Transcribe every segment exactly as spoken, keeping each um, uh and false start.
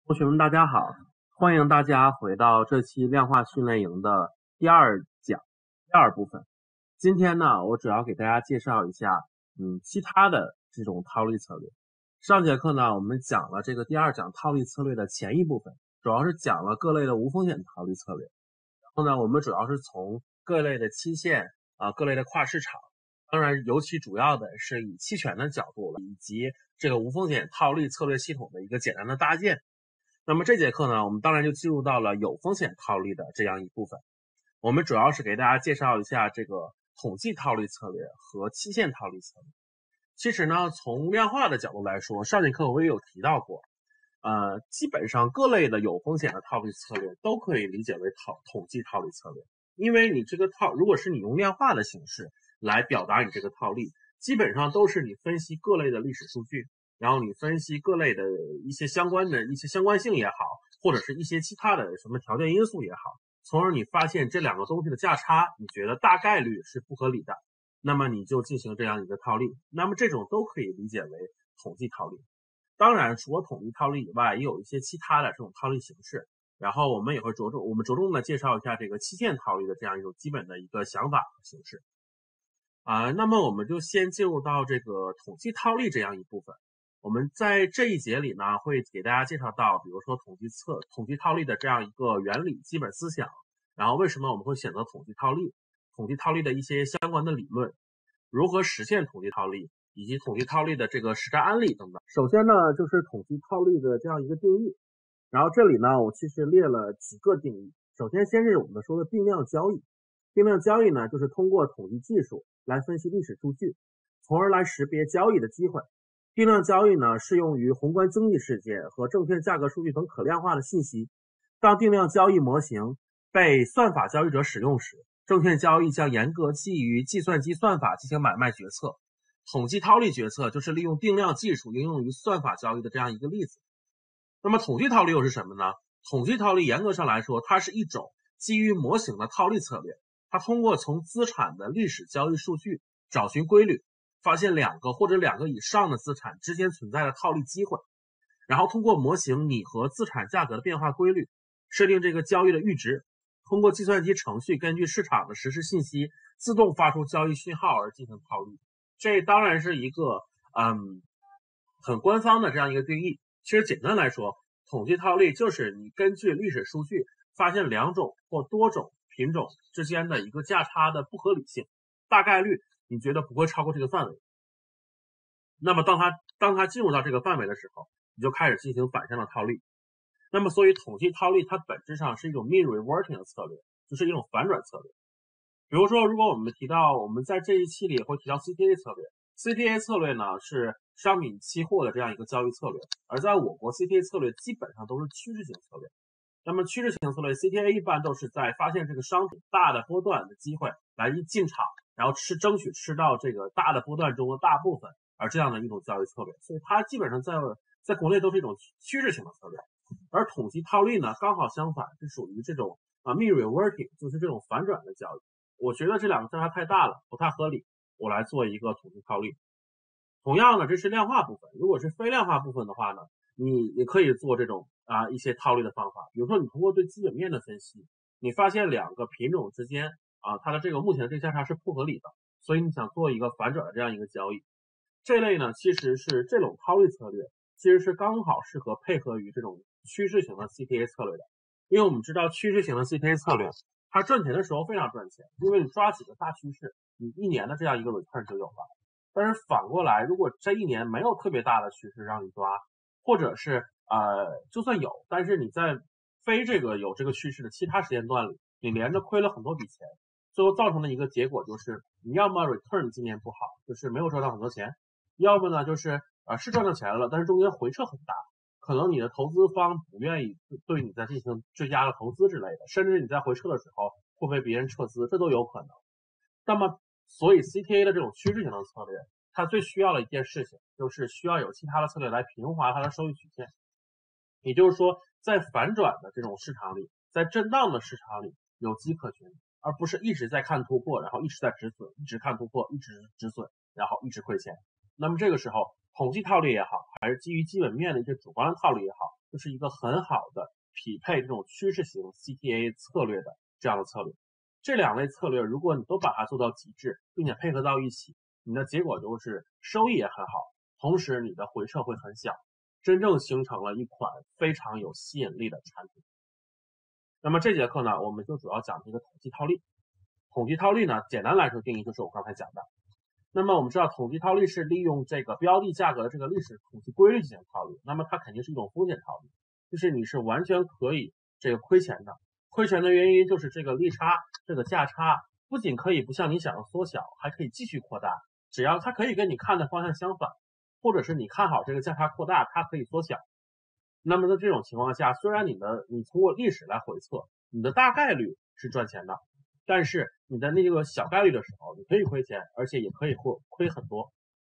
同学们，大家好，欢迎大家回到这期量化训练营的第二讲第二部分。今天呢，我主要给大家介绍一下，嗯，其他的这种套利策略。上节课呢，我们讲了这个第二讲套利策略的前一部分，主要是讲了各类的无风险套利策略。然后呢，我们主要是从各类的期限啊、各类的跨市场，当然尤其主要的是以期权的角度了，以及这个无风险套利策略系统的一个简单的搭建。那么这节课呢，我们当然就进入到了有风险套利的这样一部分。我们主要是给大家介绍一下这个统计套利策略和期限套利策略。其实呢，从量化的角度来说，上节课我也有提到过，呃，基本上各类的有风险的套利策略都可以理解为套统计套利策略，因为你这个套，如果是你用量化的形式来表达你这个套利，基本上都是你分析各类的历史数据。然后你分析各类的一些相关的一些相关性也好，或者是一些其他的什么条件因素也好，从而你发现这两个东西的价差，你觉得大概率是不合理的，那么你就进行这样一个套利。那么这种都可以理解为统计套利。当然，除了统计套利以外，也有一些其他的这种套利形式。然后我们也会着重我们着重的介绍一下这个期限套利的这样一种基本的一个想法和形式。啊，那么我们就先进入到这个统计套利这样一部分。我们在这一节里呢，会给大家介绍到，比如说统计测、统计套利的这样一个原理、基本思想，然后为什么我们会选择统计套利，统计套利的一些相关的理论，如何实现统计套利，以及统计套利的这个实战案例等等。首先呢，就是统计套利的这样一个定义，然后这里呢，我其实列了几个定义。首先，先是我们说的定量交易，定量交易呢，就是通过统计技术来分析历史数据，从而来识别交易的机会。定量交易呢，适用于宏观经济事件和证券价格数据等可量化的信息。当定量交易模型被算法交易者使用时，证券交易将严格基于计算机算法进行买卖决策。统计套利决策就是利用定量技术应用于算法交易的这样一个例子。那么统计套利又是什么呢？统计套利严格上来说，它是一种基于模型的套利策略。它通过从资产的历史交易数据找寻规律，发现两个或者两个以上的资产之间存在的套利机会，然后通过模型拟合资产价格的变化规律，设定这个交易的阈值，通过计算机程序根据市场的实时信息自动发出交易讯号而进行套利。这当然是一个嗯很官方的这样一个定义。其实简单来说，统计套利就是你根据历史数据发现两种或多种品种之间的一个价差的不合理性，大概率你觉得不会超过这个范围。那么当它当它进入到这个范围的时候，你就开始进行反向的套利。那么所以统计套利它本质上是一种 mean reverting 的策略，就是一种反转策略。比如说，如果我们提到我们在这一期里会提到 C T A 策略 ，C T A 策略呢是商品期货的这样一个交易策略，而在我国 C T A 策略基本上都是趋势型策略。那么趋势型策略 C T A 一般都是在发现这个商品大的波段的机会来一进场，然后吃争取吃到这个大的波段中的大部分，而这样的一种交易策略，所以它基本上在在国内都是一种趋势型的策略。而统计套利呢，刚好相反，是属于这种啊 mean reverting， 就是这种反转的交易。我觉得这两个价差太大了，不太合理，我来做一个统计套利。同样呢，这是量化部分。如果是非量化部分的话呢，你也可以做这种啊一些套利的方法。比如说，你通过对基本面的分析，你发现两个品种之间啊它的这个目前的这个价差是不合理的，所以你想做一个反转的这样一个交易。这类呢，其实是这种套利策略，其实是刚好适合配合于这种趋势型的 C T A 策略的。因为我们知道趋势型的 C T A 策略，它赚钱的时候非常赚钱，因为你抓几个大趋势，你一年的这样一个 return 就有了。但是反过来，如果这一年没有特别大的趋势让你抓，或者是呃就算有，但是你在非这个有这个趋势的其他时间段里，你连着亏了很多笔钱，最后造成的一个结果就是你要么 return 今年不好，就是没有赚到很多钱，要么呢就是呃是赚到钱了，但是中间回撤很大，可能你的投资方不愿意对你再进行追加的投资之类的，甚至你在回撤的时候会被别人撤资，这都有可能。那么所以 C T A 的这种趋势型的策略，它最需要的一件事情就是需要有其他的策略来平滑它的收益曲线。也就是说，在反转的这种市场里，在震荡的市场里有机可循，而不是一直在看突破，然后一直在止损，一直看突破，一直止损，然后一直亏钱。那么这个时候统计套利也好，还是基于基本面的一些主观的套利也好， 就是一个很好的匹配这种趋势型 C T A 策略的这样的策略。这两类策略，如果你都把它做到极致，并且配合到一起，你的结果就是收益也很好，同时你的回撤会很小，真正形成了一款非常有吸引力的产品。那么这节课呢，我们就主要讲这个统计套利。统计套利呢，简单来说定义就是我刚才讲的。那么我们知道，统计套利是利用这个标的价格的这个历史统计规律进行套利，那么它肯定是一种风险套利，就是你是完全可以这个亏钱的。亏钱的原因就是这个利差，这个价差不仅可以不像你想的缩小，还可以继续扩大。只要它可以跟你看的方向相反，或者是你看好这个价差扩大，它可以缩小。那么在这种情况下，虽然你的你通过历史来回测，你的大概率是赚钱的，但是你的那个小概率的时候，你可以亏钱，而且也可以会亏很多。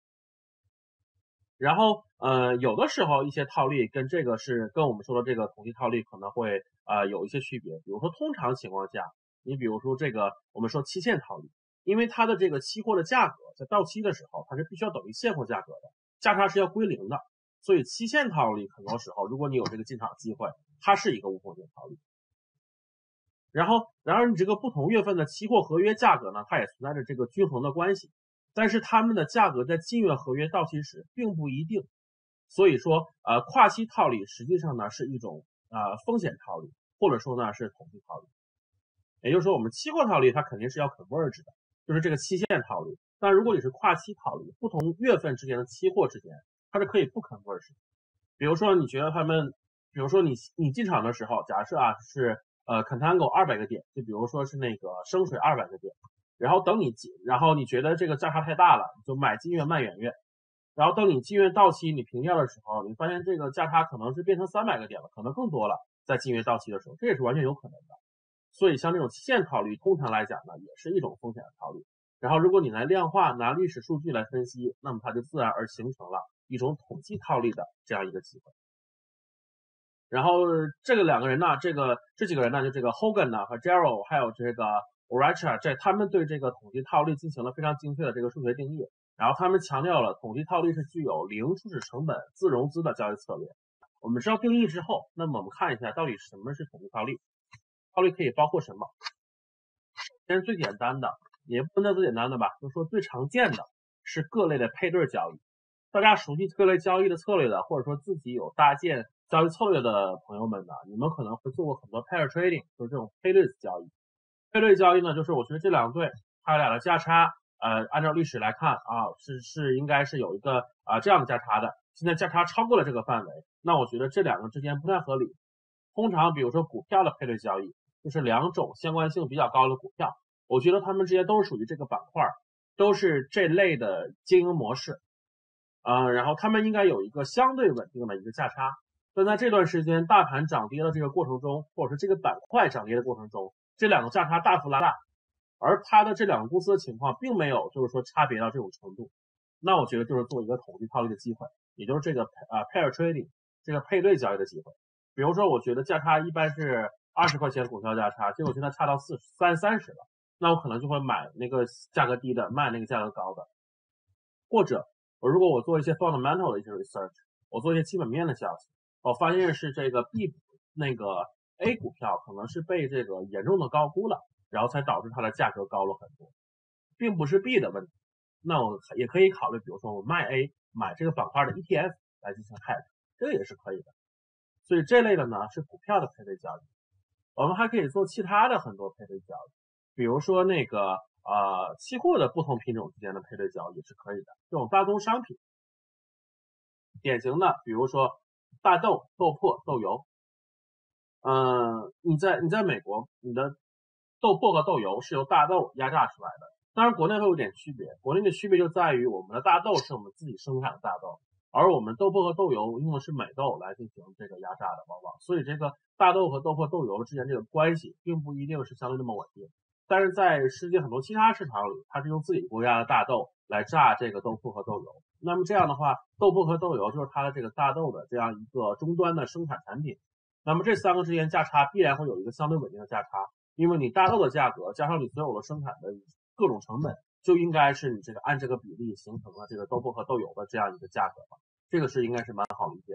然后呃，有的时候一些套利跟这个是跟我们说的这个统计套利可能会呃有一些区别。比如说通常情况下，你比如说这个我们说期限套利，因为它的这个期货的价格在到期的时候，它是必须要等于现货价格的，价差是要归零的。所以期限套利很多时候，如果你有这个进场机会，它是一个无风险套利。然后，然而你这个不同月份的期货合约价格呢，它也存在着这个均衡的关系，但是它们的价格在近月合约到期时并不一定。所以说，呃，跨期套利实际上呢是一种呃风险套利，或者说呢是统计套利。也就是说，我们期货套利它肯定是要 converge 的，就是这个期限套利。但如果你是跨期套利，不同月份之间的期货之间，它是可以不 converge 的。比如说，你觉得他们，比如说你你进场的时候，假设啊是呃 contango 二百个点，就比如说是那个升水二百个点，然后等你然后你觉得这个价差太大了，你就买近月卖远月，然后等你近月到期你平掉的时候，你发现这个价差可能是变成三百个点了，可能更多了，在近月到期的时候，这也是完全有可能的。所以像这种期限套利，通常来讲呢，也是一种风险的套利。然后如果你来量化，拿历史数据来分析，那么它就自然而形成了一种统计套利的这样一个机会。然后这个两个人呢，这个这几个人呢，就这个 Hogan 呢和 Gerald 还有这个 Oracha， 这他们对这个统计套利进行了非常精确的这个数学定义。然后他们强调了统计套利是具有零初始成本、自融资的交易策略。我们知道定义之后，那么我们看一下到底什么是统计套利。套利可以包括什么？先是最简单的，也不能最简单的吧，就是说最常见的是各类的配对交易。大家熟悉各类交易的策略的，或者说自己有搭建交易策略的朋友们呢，你们可能会做过很多 pair trading， 就是这种配对交易。配对交易呢，就是我觉得这两队它俩的价差，呃，按照历史来看啊，是是应该是有一个啊、呃、这样的价差的。现在价差超过了这个范围，那我觉得这两个之间不太合理。通常比如说股票的配对交易，就是两种相关性比较高的股票，我觉得它们之间都是属于这个板块，都是这类的经营模式，呃，然后它们应该有一个相对稳定的一个价差。但在这段时间大盘涨跌的这个过程中，或者是这个板块涨跌的过程中，这两个价差大幅拉大，而它的这两个公司的情况并没有就是说差别到这种程度，那我觉得就是做一个统计套利的机会，也就是这个呃 pair trading 这个配对交易的机会。比如说，我觉得价差一般是二十块钱股票价差，结果现在差到四三三十了，那我可能就会买那个价格低的，卖那个价格高的。或者，我如果我做一些 fundamental 的一些 research， 我做一些基本面的消息，我发现是这个 B 那个 A 股票可能是被这个严重的高估了，然后才导致它的价格高了很多，并不是 B 的问题。那我也可以考虑，比如说我卖 A， 买这个板块的 E T F 来进行 hedge， 这个也是可以的。所以这类的呢是股票的配对交易，我们还可以做其他的很多配对交易，比如说那个呃期货的不同品种之间的配对交易是可以的，这种大宗商品，典型的比如说大豆、豆粕、豆油，嗯、呃，你在你在美国，你的豆粕和豆油是由大豆压榨出来的，当然国内会有点区别，国内的区别就在于我们的大豆是我们自己生产的大豆。而我们豆粕和豆油用的是美豆来进行这个压榨的，往往，所以这个大豆和豆粕、豆油之间这个关系并不一定是相对那么稳定。但是在世界很多其他市场里，它是用自己国家的大豆来榨这个豆粕和豆油。那么这样的话，豆粕和豆油就是它的这个大豆的这样一个终端的生产产品。那么这三个之间价差必然会有一个相对稳定的价差，因为你大豆的价格加上你所有的生产的各种成本，就应该是你这个按这个比例形成了这个豆粕和豆油的这样一个价格吧，这个是应该是蛮好理解的。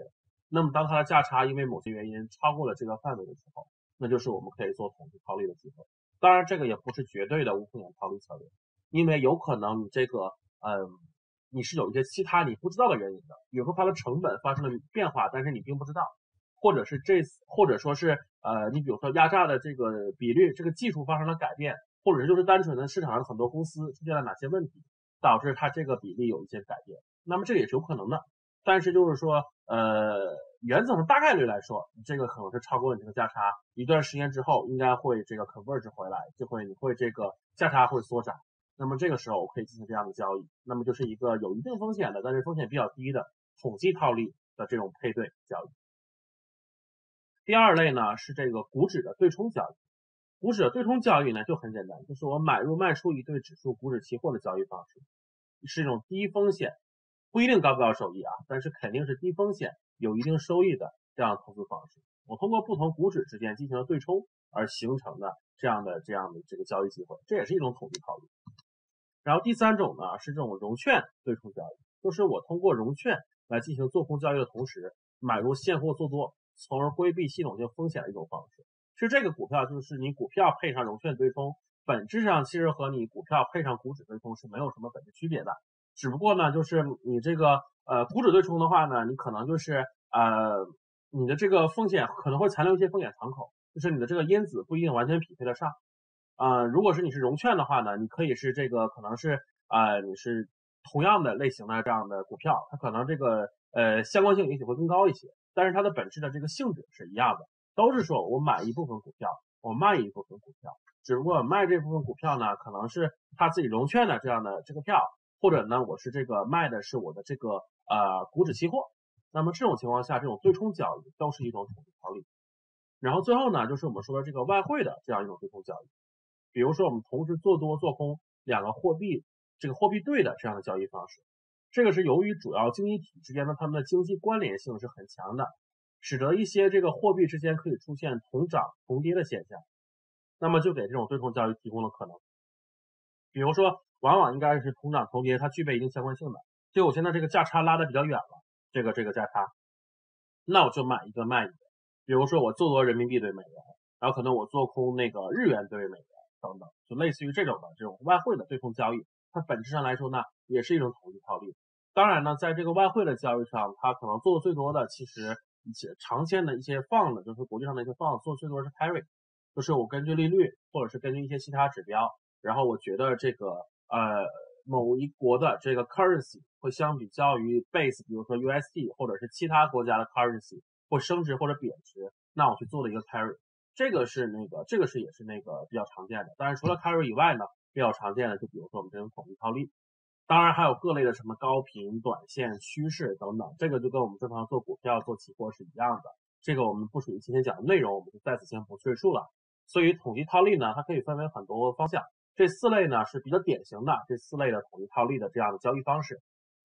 那么当它的价差因为某些原因超过了这个范围的时候，那就是我们可以做统计套利的机会。当然这个也不是绝对的无风险套利策略，因为有可能你这个嗯你是有一些其他你不知道的原因的，比如说它的成本发生了变化，但是你并不知道，或者是这或者说是呃你比如说压榨的这个比率这个技术发生了改变，或者是就是单纯的市场上很多公司出现了哪些问题，导致它这个比例有一些改变，那么这也是有可能的。但是就是说呃原则上大概率来说，这个可能是超过你这个价差，一段时间之后应该会这个 converge 回来，就会你会这个价差会缩窄，那么这个时候我可以进行这样的交易，那么就是一个有一定风险的但是风险比较低的统计套利的这种配对交易。第二类呢是这个股指的对冲交易。股指的对冲交易呢就很简单，就是我买入卖出一对指数股指期货的交易方式，是一种低风险，不一定高不高收益啊，但是肯定是低风险有一定收益的这样的投资方式。我通过不同股指之间进行了对冲而形成的这样的这样的这个交易机会，这也是一种统计套利。然后第三种呢是这种融券对冲交易，就是我通过融券来进行做空交易的同时买入现货做多，从而规避系统性风险的一种方式。其实这个股票就是你股票配上融券对冲，本质上其实和你股票配上股指对冲是没有什么本质区别的，只不过呢就是你这个呃股指对冲的话呢，你可能就是呃你的这个风险可能会残留一些风险敞口，就是你的这个因子不一定完全匹配得上。呃如果是你是融券的话呢，你可以是这个可能是呃你是同样的类型的这样的股票，它可能这个呃相关性也许会更高一些，但是它的本质的这个性质是一样的，都是说我买一部分股票，我卖一部分股票，只不过我卖这部分股票呢可能是他自己融券的这样的这个票，或者呢我是这个卖的是我的这个呃股指期货，那么这种情况下这种对冲交易都是一种统计套利。然后最后呢就是我们说的这个外汇的这样一种对冲交易，比如说我们同时做多做空两个货币这个货币对的这样的交易方式，这个是由于主要经济体之间的它们的经济关联性是很强的，使得一些这个货币之间可以出现同涨同跌的现象，那么就给这种对冲交易提供了可能。比如说往往应该是同涨同跌，它具备一定相关性的，就我现在这个价差拉得比较远了，这个这个价差，那我就买一个卖一个，比如说我做多人民币对美元，然后可能我做空那个日元对美元等等，就类似于这种的这种外汇的对冲交易，它本质上来说呢也是一种统计套利。当然呢在这个外汇的交易上，它可能做的最多的其实一些长线的一些放的，就是国际上的一些放做最多是 carry， 就是我根据利率或者是根据一些其他指标，然后我觉得这个呃某一国的这个 currency 会相比较于 base， 比如说 U S D 或者是其他国家的 currency 会升值或者贬值，那我去做了一个 carry， 这个是那个这个是也是那个比较常见的。当然除了 carry 以外呢，比较常见的就比如说我们这种统计套利，当然还有各类的什么高频、短线、趋势等等，这个就跟我们正常做股票、做期货是一样的。这个我们不属于今天讲的内容，我们就在此先不赘述了。所以统计套利呢，它可以分为很多方向，这四类呢是比较典型的这四类的统计套利的这样的交易方式。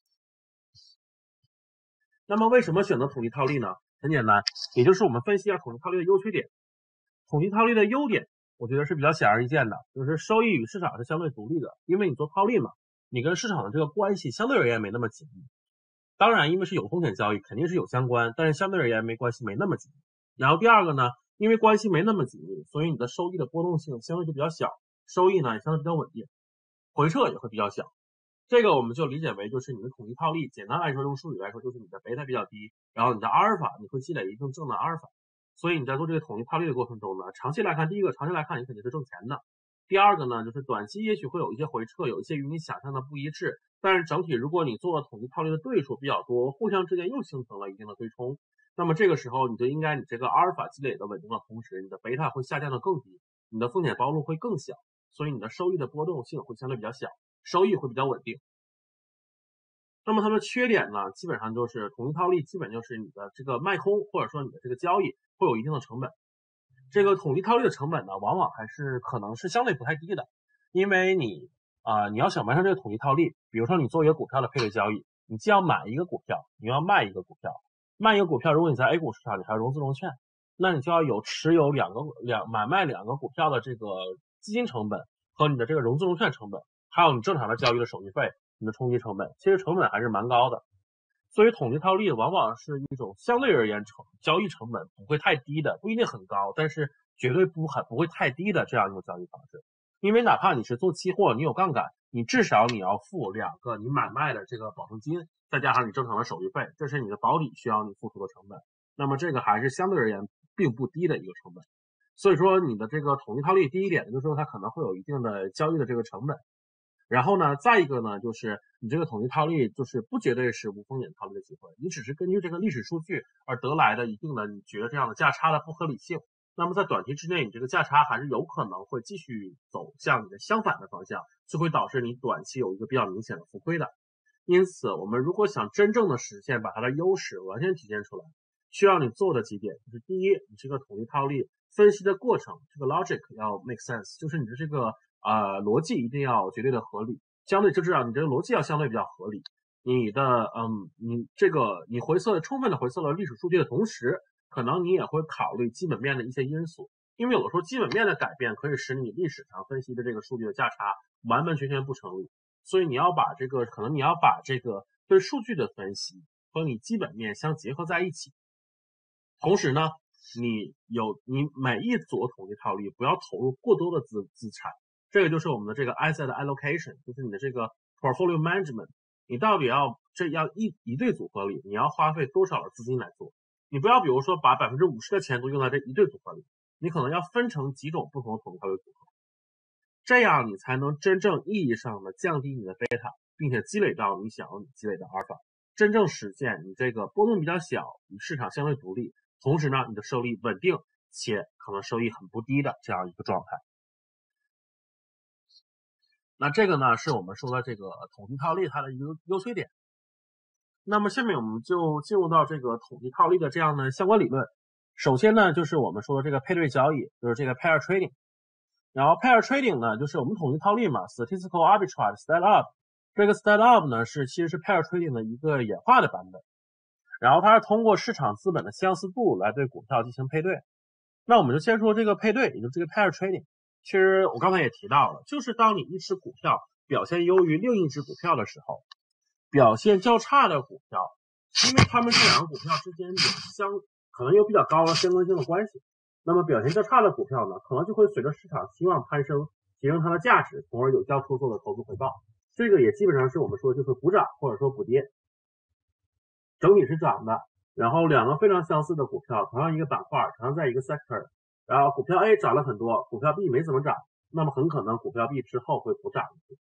那么为什么选择统计套利呢？很简单，也就是我们分析一下统计套利的优缺点。统计套利的优点，我觉得是比较显而易见的，就是收益与市场是相对独立的，因为你做套利嘛，你跟市场的这个关系相对而言没那么紧密。当然因为是有风险交易肯定是有相关，但是相对而言没关系没那么紧密。然后第二个呢，因为关系没那么紧密，所以你的收益的波动性相对就比较小，收益呢也相对比较稳定，回撤也会比较小。这个我们就理解为就是你的统计套利，简单来说用术语来说就是你的贝塔比较低，然后你的阿尔法你会积累一定正的阿尔法，所以你在做这个统计套利的过程中呢，长期来看，第一个长期来看你肯定是挣钱的，第二个呢就是短期也许会有一些回撤，有一些与你想象的不一致，但是整体如果你做了统计套利的对数比较多，互相之间又形成了一定的对冲，那么这个时候你就应该你这个阿尔法积累的稳定的同时，你的贝塔会下降的更低，你的风险暴露会更小，所以你的收益的波动性会相对比较小，收益会比较稳定。那么它的缺点呢，基本上就是统计套利基本就是你的这个卖空或者说你的这个交易会有一定的成本。这个统计套利的成本呢，往往还是可能是相对不太低的，因为你啊、呃、你要想完成这个统计套利，比如说你做一个股票的配对交易，你既要买一个股票，你要卖一个股票，卖一个股票，如果你在 A 股市场你还要融资融券，那你就要有持有两个两买卖两个股票的这个基金成本和你的这个融资融券成本，还有你正常的交易的手续费，你的冲击成本，其实成本还是蛮高的。 所以统计套利往往是一种相对而言成交易成本不会太低的，不一定很高，但是绝对不很不会太低的这样一种交易方式。因为哪怕你是做期货，你有杠杆，你至少你要付两个你买卖的这个保证金，再加上你正常的手续费，这是你的保底需要你付出的成本。那么这个还是相对而言并不低的一个成本。所以说你的这个统计套利，第一点就是说它可能会有一定的交易的这个成本。然后呢，再一个呢，就是你这个统计套利就是不绝对是无风险套利的机会，你只是根据这个历史数据而得来的一定的你觉得这样的价差的不合理性。那么在短期之内，你这个价差还是有可能会继续走向你的相反的方向，就会导致你短期有一个比较明显的浮亏的。因此，我们如果想真正的实现把它的优势完全体现出来，需要你做的几点，就是第一，你这个统计套利分析的过程，这个 logic 要 make sense， 就是你的这个呃逻辑一定要绝对的合理，相对就知道你这个逻辑要相对比较合理。你的嗯，你这个你回测充分的回测了历史数据的同时，可能你也会考虑基本面的一些因素，因为有的时候基本面的改变可以使你历史上分析的这个数据的价差完完全全不成立，所以你要把这个可能你要把这个对数据的分析和你基本面相结合在一起。同时呢，你有你每一组统计套利不要投入过多的资资产，这个就是我们的这个 asset allocation， 就是你的这个 portfolio management， 你到底要这要一一对组合里，你要花费多少的资金来做？你不要比如说把 百分之五十 的钱都用在这一对组合里，你可能要分成几种不同的统计套利组合，这样你才能真正意义上的降低你的贝塔，并且积累到你想要积累的阿尔法，真正实现你这个波动比较小，与市场相对独立，同时呢，你的收益稳定且可能收益很不低的这样一个状态。那这个呢，是我们说的这个统计套利它的一个优缺点。那么下面我们就进入到这个统计套利的这样的相关理论。首先呢，就是我们说的这个配对交易，就是这个 pair trading。然后 pair trading 呢，就是我们统计套利嘛 ，statistical arbitrage style up。这个 style up 呢，是其实是 pair trading 的一个演化的版本。然后它是通过市场资本的相似度来对股票进行配对。那我们就先说这个配对，也就是这个 pair trading。其实我刚才也提到了，就是当你一只股票表现优于另一只股票的时候，表现较差的股票，因为它们这两个股票之间有相可能有比较高的相关性的关系，那么表现较差的股票呢，可能就会随着市场期望攀升，提升它的价值，从而有较出色的投资回报。这个也基本上是我们说的就是补涨或者说补跌，整体是涨的。然后两个非常相似的股票，同样一个板块，同样在一个 sector， 然后股票 A 涨了很多，股票 B 没怎么涨，那么很可能股票 B 之后会补涨一些。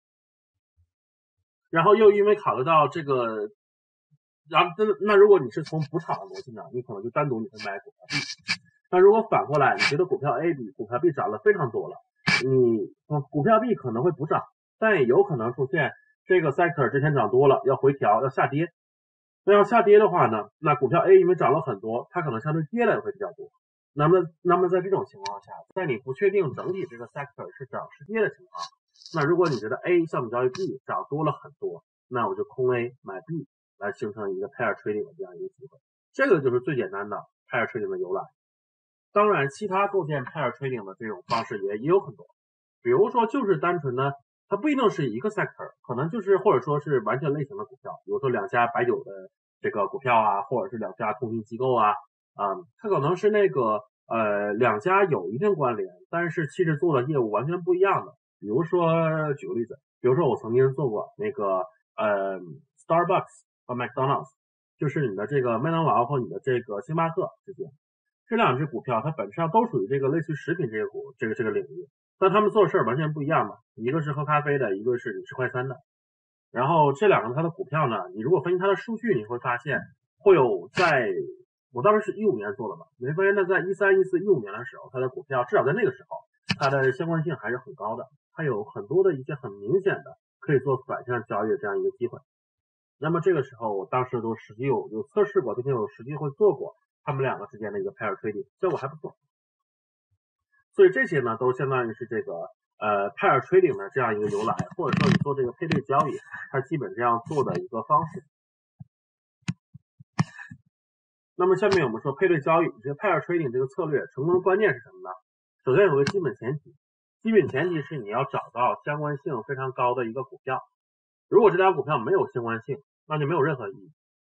然后又因为考虑到这个，然后那如果你是从补涨的逻辑呢，你可能就单独你会买股票 B。那如果反过来，你觉得股票 A 比股票 B 涨了非常多了，你股票 B 可能会补涨，但也有可能出现这个 sector 之前涨多了要回调要下跌。那要下跌的话呢，那股票 A 因为涨了很多，它可能相对跌的也会比较多。那么那么在这种情况下，在你不确定整体这个 sector 是涨是跌的情况，那如果你觉得 A 相比较于 B 涨多了很多，那我就空 A 买 B 来形成一个 pair trading 的这样一个机会。这个就是最简单的 pair trading 的由来。当然其他构建 pair trading 的这种方式也也有很多，比如说就是单纯的它不一定是一个 sector， 可能就是或者说是完全类型的股票，比如说两家白酒的这个股票啊，或者是两家通信机构啊，啊、嗯，它可能是那个呃两家有一定关联，但是其实做的业务完全不一样的。比如说举个例子，比如说我曾经做过那个呃 Starbucks 和 McDonald's， 就是你的这个麦当劳和你的这个星巴克之间，这两只股票它本质上都属于这个类似于食品这个股这个这个领域。但他们做的事儿完全不一样嘛，一个是喝咖啡的，一个是你吃快餐的。然后这两个它的股票呢，你如果分析它的数据，你会发现会有在我当时是一五年做的嘛，你会发现它在一三、一四、一五年的时候，它的股票至少在那个时候，它的相关性还是很高的，它有很多的一些很明显的可以做反向交易的这样一个机会。那么这个时候，我当时都实际有有测试过，并且有实际会做过他们两个之间的一个 pair trading， 效果还不错。所以这些呢，都相当于是这个呃 pair trading 的这样一个由来，或者说你做这个配对交易，它基本这样做的一个方式。那么下面我们说配对交易，这个 pair trading 这个策略成功的关键是什么呢？首先有个基本前提，基本前提是你要找到相关性非常高的一个股票。如果这张股票没有相关性，那就没有任何意义。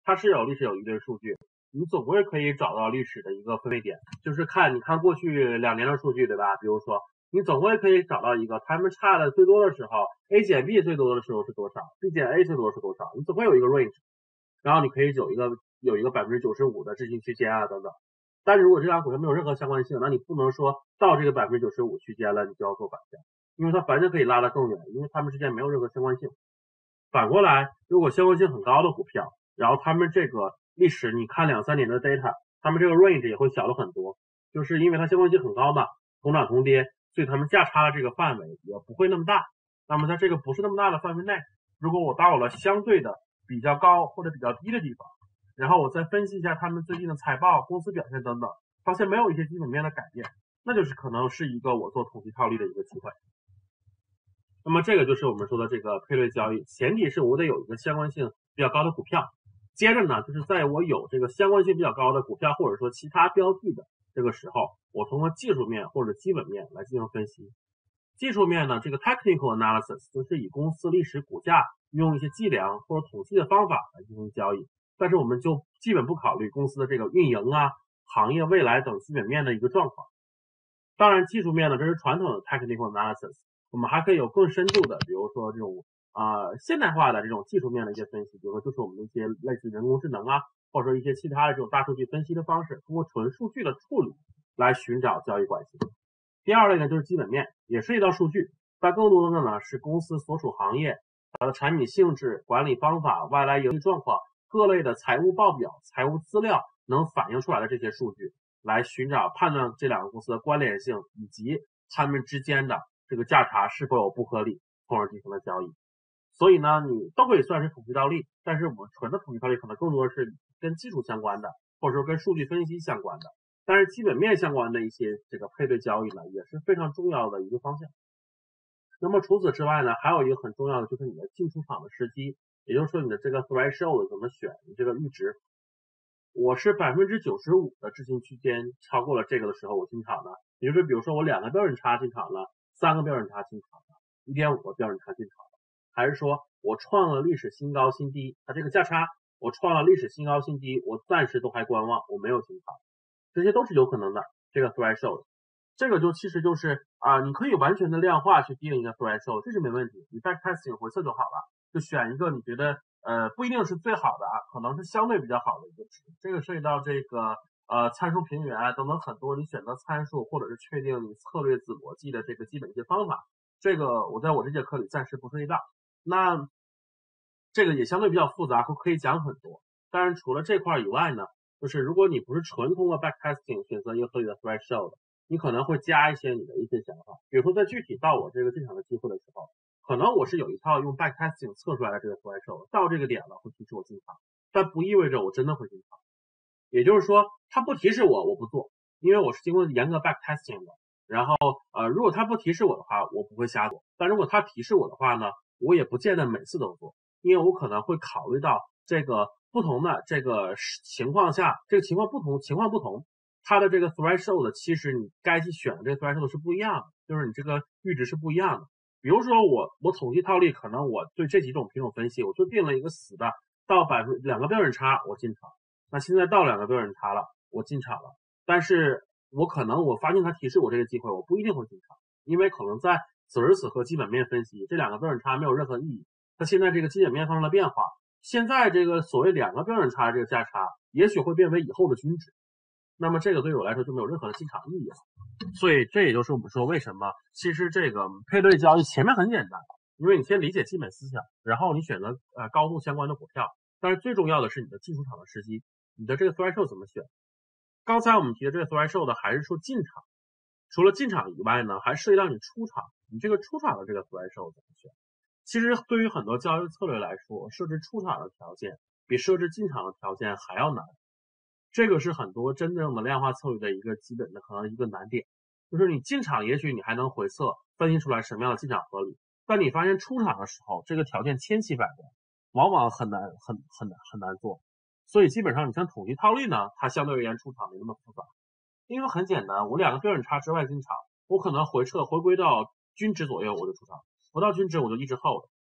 它是有历史有一堆数据，你总归可以找到历史的一个分位点，就是看你看过去两年的数据，对吧？比如说你总归可以找到一个他们差的最多的时候 A 减 B 最多的时候是多少， B 减 A 最多是多少，你总会有一个 range， 然后你可以有一个有一个 百分之九十五 的置信区间啊等等。但是如果这两股票没有任何相关性，那你不能说到这个 百分之九十五 区间了你就要做反向，因为它反正可以拉得更远，因为它们之间没有任何相关性。反过来，如果相关性很高的股票，然后他们这个历史你看两三年的 data， 他们这个 range 也会小了很多，就是因为它相关性很高嘛，同涨同跌，所以他们价差的这个范围也不会那么大。那么在这个不是那么大的范围内，如果我到了相对的比较高或者比较低的地方，然后我再分析一下他们最近的财报、公司表现等等，发现没有一些基本面的改变，那就是可能是一个我做统计套利的一个机会。那么这个就是我们说的这个配对交易，前提是我得有一个相关性比较高的股票。接着呢，就是在我有这个相关性比较高的股票或者说其他标的的这个时候，我通过技术面或者基本面来进行分析。技术面呢，这个 technical analysis 就是以公司历史股价用一些计量或者统计的方法来进行交易，但是我们就基本不考虑公司的这个运营啊、行业未来等基本面的一个状况。当然技术面呢，这是传统的 technical analysis， 我们还可以有更深度的，比如说这种啊、呃、现代化的这种技术面的一些分析，比如说就是我们一些类似人工智能啊，或者说一些其他的这种大数据分析的方式，通过纯数据的处理来寻找交易关系。第二类呢就是基本面，也涉及到数据，但更多的呢是公司所属行业、它的产品性质、管理方法、外来盈利状况、各类的财务报表、财务资料能反映出来的这些数据，来寻找判断这两个公司的关联性以及它们之间的这个价差是否有不合理，从而进行了交易。所以呢，你都可以算是统计套利，但是我们纯的统计套利可能更多的是跟技术相关的，或者说跟数据分析相关的。但是基本面相关的一些这个配对交易呢，也是非常重要的一个方向。那么除此之外呢，还有一个很重要的就是你的进出场的时机，也就是说你的这个 threshold 怎么选，你这个阈值。我是 百分之九十五 的置信区间超过了这个的时候我进场的，也就是比如说我两个标准差进场了，三个标准差进场了， 一点五 个标准差进场了，还是说我创了历史新高新低，它这个价差我创了历史新高新低，我暂时都还观望，我没有进场，这些都是有可能的。这个 threshold 这个就其实就是啊、呃，你可以完全的量化去定一个 threshold， 这是没问题，你 backtesting 回测就好了，就选一个你觉得呃不一定是最好的啊，可能是相对比较好的一个值。这个涉及到这个呃参数平原等等很多你选择参数或者是确定你策略子逻辑的这个基本一些方法，这个我在我这节课里暂时不涉及到。那这个也相对比较复杂，可以讲很多。当然除了这块以外呢，就是如果你不是纯通过 backtesting 选择一个合理的 threshold， 你可能会加一些你的一些想法，比如说在具体到我这个进场的机会的时候，可能我是有一套用 backtesting 测出来的这个 threshold， 到这个点了会提示我进场，但不意味着我真的会进场。也就是说它不提示我我不做，因为我是经过严格 backtesting 的，然后呃如果它不提示我的话我不会瞎做，但如果它提示我的话呢，我也不见得每次都做，因为我可能会考虑到这个不同的这个情况下，这个情况不同情况不同，它的这个 threshold 其实你该去选的这个 threshold 是不一样的，就是你这个阈值是不一样的。比如说我我统计套利，可能我对这几种品种分析，我就定了一个死的，到百分两个标准差我进场，那现在到两个标准差了我进场了，但是我可能我发现它提示我这个机会，我不一定会进场，因为可能在此时此刻基本面分析这两个标准差没有任何意义，它现在这个基本面发生了变化，现在这个所谓两个标准差的这个价差也许会变为以后的均值，那么这个对于我来说就没有任何的进场意义了。所以这也就是我们说为什么其实这个配对交易前面很简单，因为你先理解基本思想，然后你选择呃高度相关的股票，但是最重要的是你的进出场的时机，你的这个 threshold 怎么选。刚才我们提的这个 threshold 还是说进场，除了进场以外呢，还涉及到你出场，你这个出场的这个 threshold 怎么选。其实对于很多交易策略来说，设置出场的条件比设置进场的条件还要难，这个是很多真正的量化策略的一个基本的可能一个难点，就是你进场也许你还能回测分析出来什么样的进场合理，但你发现出场的时候这个条件千奇百怪，往往很难很很难很难做。所以基本上你像统计套利呢，它相对而言出场没那么复杂，因为很简单，我两个标准差之外进场，我可能回撤回归到均值左右我就出场，不到均值我就一直 hold。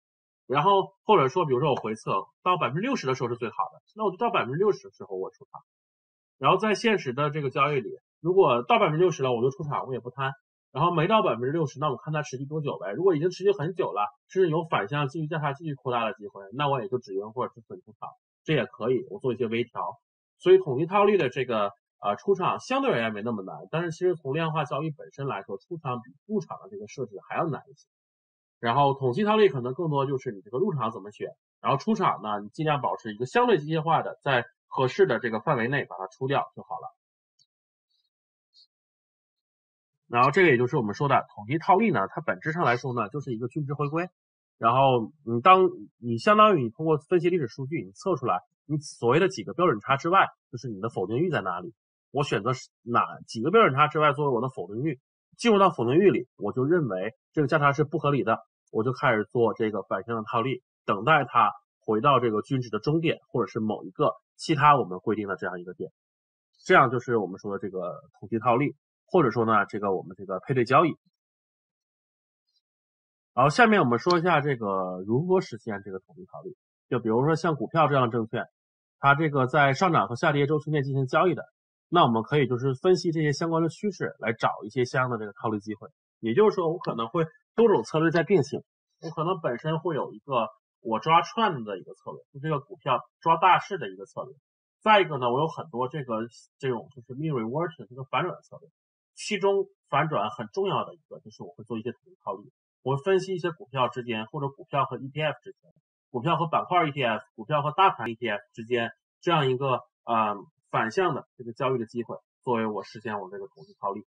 然后或者说比如说我回测到百分之六十的时候是最好的，那我就到百分之六十的时候我出场。然后在现实的这个交易里，如果到百分之六十了我就出场，我也不贪。然后没到百分之六十，那我看它持续多久呗。如果已经持续很久了，甚至有反向继续价差继续扩大的机会，那我也就止盈或者止损出场，这也可以，我做一些微调。所以统计套利的这个呃出场相对而言没那么难，但是其实从量化交易本身来说，出场比入场的这个设置还要难一些。然后统计套利可能更多就是你这个入场怎么选，然后出场呢，你尽量保持一个相对机械化的，在合适的这个范围内把它出掉就好了。然后这个也就是我们说的统计套利呢，它本质上来说呢，就是一个均值回归。然后你当你相当于你通过分析历史数据，你测出来你所谓的几个标准差之外，就是你的否定域在哪里。我选择哪几个标准差之外作为我的否定域，进入到否定域里，我就认为这个价差是不合理的，我就开始做这个反向的套利，等待它回到这个均值的终点，或者是某一个其他我们规定的这样一个点。这样就是我们说的这个统计套利。或者说呢，这个我们这个配对交易。然后下面我们说一下这个如何实现这个统计套利。就比如说像股票这样证券，它这个在上涨和下跌周期内进行交易的，那我们可以就是分析这些相关的趋势，来找一些相应的这个套利机会。也就是说，我可能会多种策略在并行，我可能本身会有一个我抓串的一个策略，就这个股票抓大势的一个策略。再一个呢，我有很多这个这种就是 mean reversion 这个反转策略。其中反转很重要的一个就是我会做一些统计套利，我会分析一些股票之间，或者股票和 E T F 之间，股票和板块 E T F， 股票和大盘 E T F 之间这样一个呃反向的这个交易的机会，作为我实现我这个统计套利。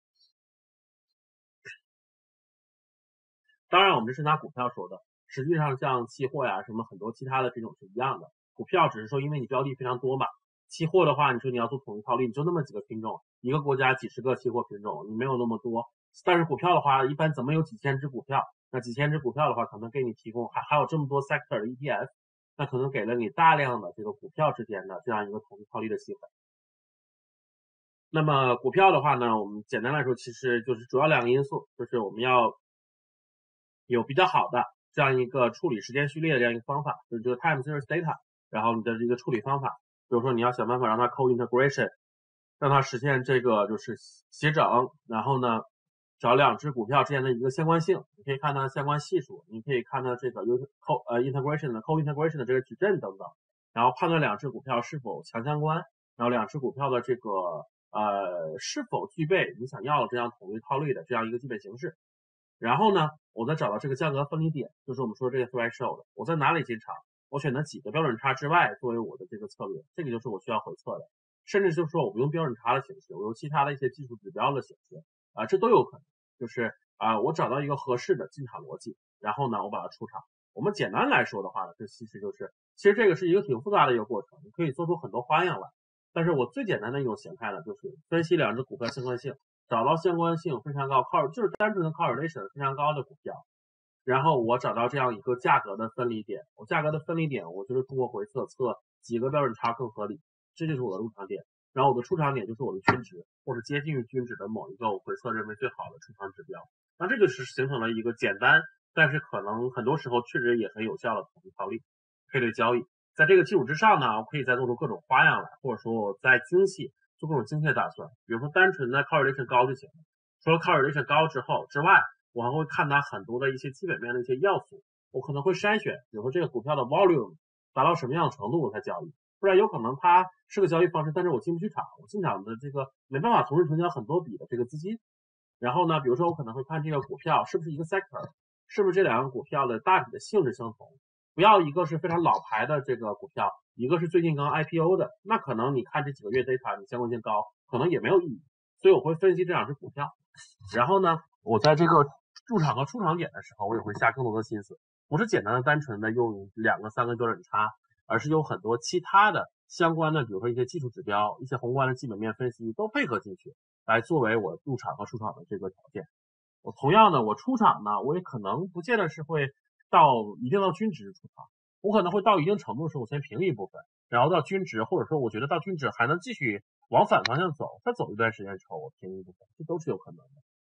当然我们这是拿股票说的，实际上像期货呀什么很多其他的品种是一样的，股票只是说因为你标的非常多嘛，期货的话你说你要做统计套利，你就那么几个品种，一个国家几十个期货品种，你没有那么多。但是股票的话一般怎么有几千只股票，那几千只股票的话可能给你提供还还有这么多 sector 的 E T F， 那可能给了你大量的这个股票之间的这样一个统计套利的机会。那么股票的话呢，我们简单来说其实就是主要两个因素，就是我们要有比较好的这样一个处理时间序列的这样一个方法，就是这个 time series data， 然后你的这个处理方法，比如说你要想办法让它 code integration， 让它实现这个就是协整，然后呢找两只股票之间的一个相关性，你可以看它相关系数，你可以看它这个 code 呃 integration 的 code integration 的这个矩阵等等，然后判断两只股票是否强相关，然后两只股票的这个呃是否具备你想要的这样统一套利的这样一个基本形式。然后呢，我再找到这个价格分离点，就是我们说这个 threshold， 我在哪里进场，我选择几个标准差之外作为我的这个策略，这个就是我需要回测的。甚至就是说我不用标准差的形式，我用其他的一些技术指标的形式啊、呃，这都有可能。就是啊、呃，我找到一个合适的进场逻辑，然后呢，我把它出场。我们简单来说的话呢，这其实就是，其实这个是一个挺复杂的一个过程，你可以做出很多花样来。但是我最简单的一种形态呢，就是分析两只股票相关性，找到相关性非常高，靠就是单纯的 correlation 非常高的股票，然后我找到这样一个价格的分离点，我价格的分离点，我就是通过回测测几个标准差更合理，这就是我的入场点。然后我的出场点就是我的均值，或者接近于均值的某一个我回测认为最好的出场指标。那这就是形成了一个简单，但是可能很多时候确实也很有效的统计套利配对交易。在这个基础之上呢，我可以再做出各种花样来，或者说我再精细做各种精确打算。比如说单纯的 correlation 高就行了，除了 correlation 高之后之外，我还会看它很多的一些基本面的一些要素，我可能会筛选，比如说这个股票的 volume 达到什么样的程度我才交易，不然有可能它是个交易方式，但是我进不去场，我进场的这个没办法同时成交很多笔的这个资金。然后呢，比如说我可能会看这个股票是不是一个 sector， 是不是这两个股票的大体的性质相同，不要一个是非常老牌的这个股票，一个是最近刚 I P O 的，那可能你看这几个月 data 你相关性高，可能也没有意义。所以我会分析这两只股票，然后呢，我在这个入场和出场点的时候，我也会下更多的心思，不是简单的单纯的用两个三个标准差，而是有很多其他的相关的，比如说一些技术指标、一些宏观的基本面分析都配合进去，来作为我入场和出场的这个条件。我同样的，我出场呢，我也可能不见得是会到一定到均值出场，我可能会到一定程度的时候，我先平一部分，然后到均值，或者说我觉得到均值还能继续往反方向走，再走一段时间之后，我平一部分，这都是有可能的。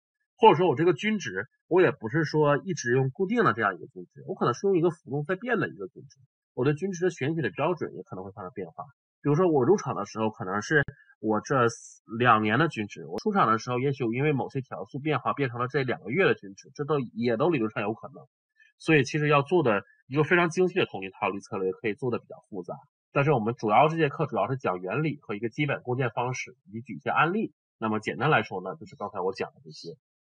或者说我这个均值我也不是说一直用固定的这样一个均值，我可能是用一个浮动在变的一个均值，我对均值的选取的标准也可能会发生变化。比如说我入场的时候可能是我这两年的均值，我出场的时候也许因为某些条数变化变成了这两个月的均值，这都也都理论上有可能。所以其实要做的一个非常精细的统计套利策略可以做的比较复杂，但是我们主要这节课主要是讲原理和一个基本构建方式，以及举一些案例。那么简单来说呢，就是刚才我讲的这些。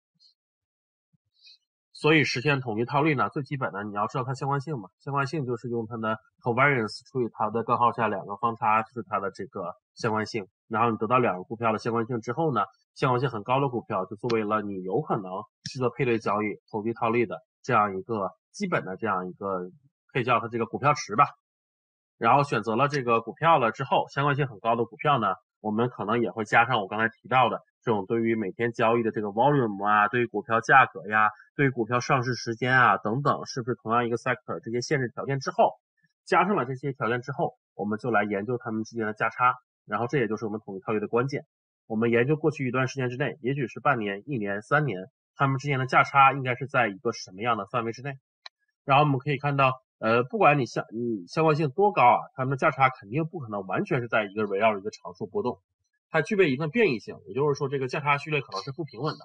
所以实现统计套利呢，最基本的你要知道它相关性嘛，相关性就是用它的 covariance 除以它的根号下两个方差，就是它的这个相关性。然后你得到两个股票的相关性之后呢，相关性很高的股票就作为了你有可能去做配对交易、投机套利的这样一个基本的这样一个可以叫它这个股票池吧。然后选择了这个股票了之后，相关性很高的股票呢，我们可能也会加上我刚才提到的这种对于每天交易的这个 volume 啊，对于股票价格呀，对于股票上市时间啊等等，是不是同样一个 sector 这些限制条件之后，加上了这些条件之后，我们就来研究它们之间的价差，然后这也就是我们统计套利的关键。我们研究过去一段时间之内，也许是半年、一年、三年，它们之间的价差应该是在一个什么样的范围之内。然后我们可以看到，呃，不管你相你相关性多高啊，它们的价差肯定不可能完全是在一个围绕着一个常数波动，它具备一定变异性，也就是说这个价差序列可能是不平稳的，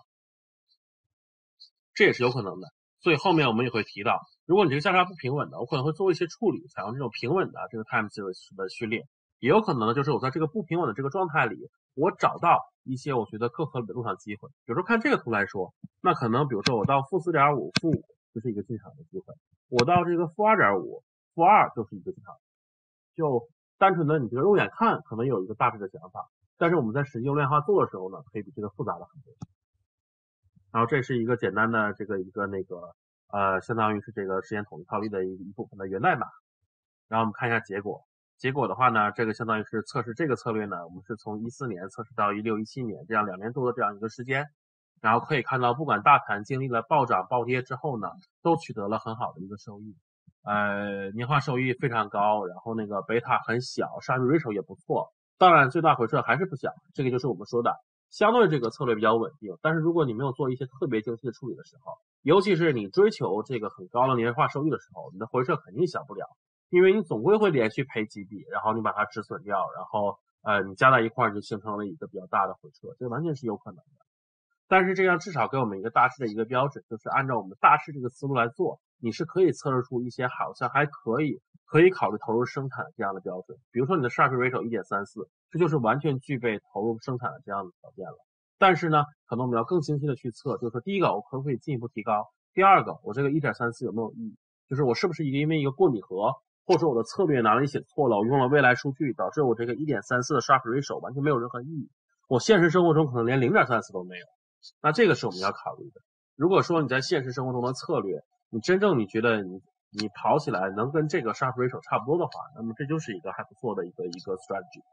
这也是有可能的。所以后面我们也会提到，如果你这个价差不平稳的，我可能会做一些处理，采用这种平稳的这个 time series 的序列。也有可能呢，就是我在这个不平稳的这个状态里，我找到一些我觉得更合理的入场机会。比如说看这个图来说，那可能比如说我到负 四点五、负五就是一个进场的机会，我到这个负 二点五、负二就是一个进场。就单纯的你这个肉眼看可能有一个大致的想法，但是我们在实际用量化做的时候呢，可以比这个复杂的很多。然后这是一个简单的这个一个那个呃，相当于是这个实验统计套利的一一部分的源代码。然后我们看一下结果。结果的话呢，这个相当于是测试这个策略呢，我们是从一四年测试到一六、一七年，这样两年多的这样一个时间。然后可以看到，不管大盘经历了暴涨暴跌之后呢，都取得了很好的一个收益，呃，年化收益非常高，然后那个贝塔很小，沙比 ratio 也不错。当然，最大回撤还是不小，这个就是我们说的相对这个策略比较稳定。但是如果你没有做一些特别精细的处理的时候，尤其是你追求这个很高的年化收益的时候，你的回撤肯定小不了。因为你总归会连续赔几笔，然后你把它止损掉，然后呃你加在一块儿就形成了一个比较大的回撤，这完全是有可能的。但是这样至少给我们一个大致的一个标准，就是按照我们大致这个思路来做，你是可以测试出一些好像还可以可以考虑投入生产的这样的标准。比如说你的 Sharpe ratio 一点三四，这就是完全具备投入生产的这样的条件了。但是呢，可能我们要更精细的去测，就是说第一个我可不可以进一步提高，第二个我这个一点三四有没有意义，就是我是不是一个因为一个过拟合，或者我的策略哪里写错了，我用了未来数据，导致我这个 一点三四 的 Sharpe ratio 完全没有任何意义，我现实生活中可能连 零点三四 都没有。那这个是我们要考虑的。如果说你在现实生活中的策略，你真正你觉得你你跑起来能跟这个 Sharpe ratio 差不多的话，那么这就是一个还不错的一个一个 strategy。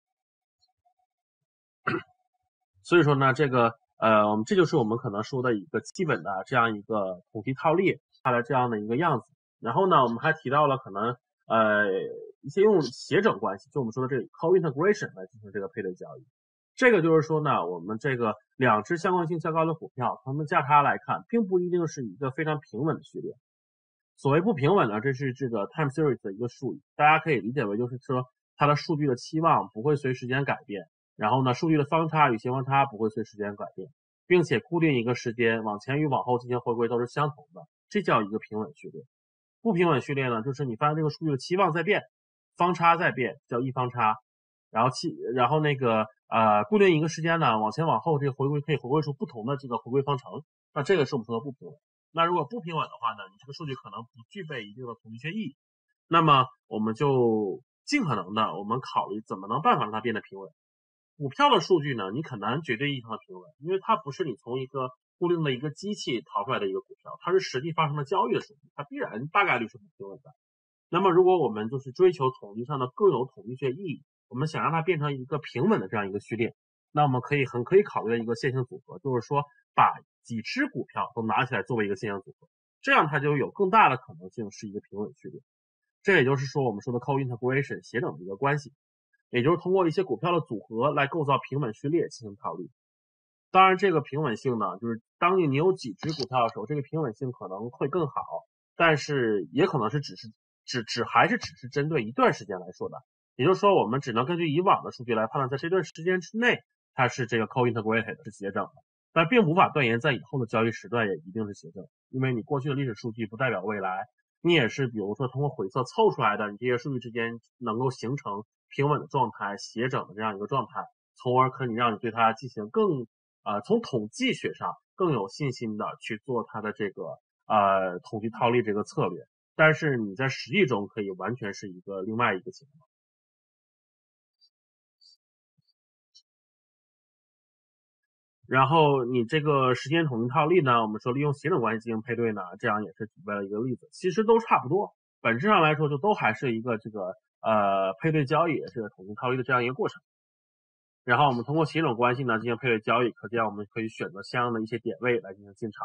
所以说呢，这个呃，我们这就是我们可能说的一个基本的这样一个统计套利它的这样的一个样子。然后呢，我们还提到了可能呃一些用协整关系，就我们说的这个 co-integration 来进行这个配对交易。这个就是说呢，我们这个两只相关性较高的股票，它们价差来看，并不一定是一个非常平稳的序列。所谓不平稳呢，这是这个 time series 的一个术语，大家可以理解为就是说它的数据的期望不会随时间改变，然后呢，数据的方差与斜方差不会随时间改变，并且固定一个时间往前与往后进行回归都是相同的，这叫一个平稳序列。不平稳序列呢，就是你发现这个数据的期望在变，方差在变，叫异方差，然后期然后那个呃固定一个时间呢，往前往后这个回归可以回归出不同的这个回归方程，那这个是我们说的不平稳。那如果不平稳的话呢，你这个数据可能不具备一定的统计学意义，那么我们就尽可能的我们考虑怎么能办法让它变得平稳。股票的数据呢，你很难绝对意义上的平稳，因为它不是你从一个固定的一个机器淘出来的一个股票，它是实际发生的交易的数据，它必然大概率是不平稳的。那么如果我们就是追求统计上的更有统计学意义，我们想让它变成一个平稳的这样一个序列，那我们可以很可以考虑的一个线性组合，就是说把几只股票都拿起来作为一个线性组合，这样它就有更大的可能性是一个平稳序列。这也就是说我们说的 co-integration 协整的一个关系，也就是通过一些股票的组合来构造平稳序列进行套利。 当然，这个平稳性呢，就是当你有几只股票的时候，这个平稳性可能会更好，但是也可能是只是只只还是只是针对一段时间来说的。也就是说，我们只能根据以往的数据来判断，在这段时间之内它是这个 co-integrated 是协整的，但并无法断言在以后的交易时段也一定是协整，因为你过去的历史数据不代表未来，你也是比如说通过回测凑出来的，你这些数据之间能够形成平稳的状态、协整的这样一个状态，从而可以让你对它进行更呃，从统计学上更有信心的去做它的这个呃统计套利这个策略，但是你在实际中可以完全是一个另外一个情况。然后你这个时间统计套利呢，我们说利用协整关系进行配对呢，这样也是举了一个例子，其实都差不多，本质上来说就都还是一个这个呃配对交易，这个统计套利的这样一个过程。然后我们通过协整关系呢进行配对交易，可见我们可以选择相应的一些点位来进行进场。